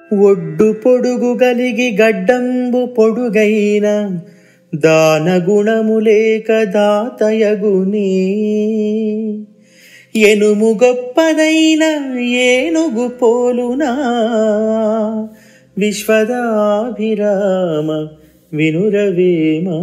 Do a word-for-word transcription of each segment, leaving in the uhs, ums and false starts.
ఒడ్డు పొడుగు గలిగి గడ్డంబు పొడుగైన దానగుణము లేక దాతయగునే. ఎనుము గొప్పదైన ఏనుగు పోలునా విశ్వదాభిరామ వినురవేమా.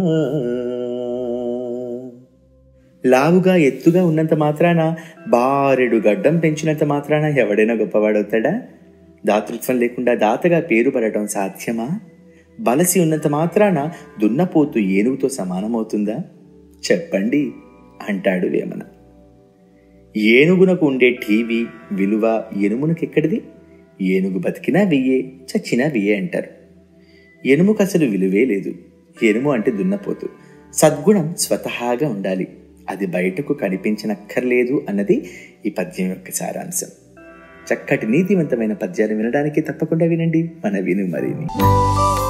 లావుగా ఎత్తుగా ఉన్నంత మాత్రాన, బారెడు గడ్డం పెంచినంత మాత్రాన ఎవడైనా గొప్పవాడవుతాడా? దాతృత్వం లేకుండా దాతగా పేరు పడటం సాధ్యమా? బలసి ఉన్నంత మాత్రాన దున్నపోతు ఏనుగుతో సమానమవుతుందా? చెప్పండి అంటాడు వేమన. ఏనుగునకు ఉండే టీవీ విలువ ఎనుమునకెక్కడిది? ఏనుగు బతికినా వెయ్యే, చచ్చినా వెయ్యే అంటారు. ఎనుముకు అసలు విలువే లేదు. ఎనుము అంటే దున్నపోతు. సద్గుణం స్వతహాగా ఉండాలి, అది బయటకు కనిపించనక్కర్లేదు అన్నది ఈ పద్యం యొక్క సారాంశం. చక్కటి నీతివంతమైన పద్యాలు వినడానికి తప్పకుండా వినండి మన విను మరిని.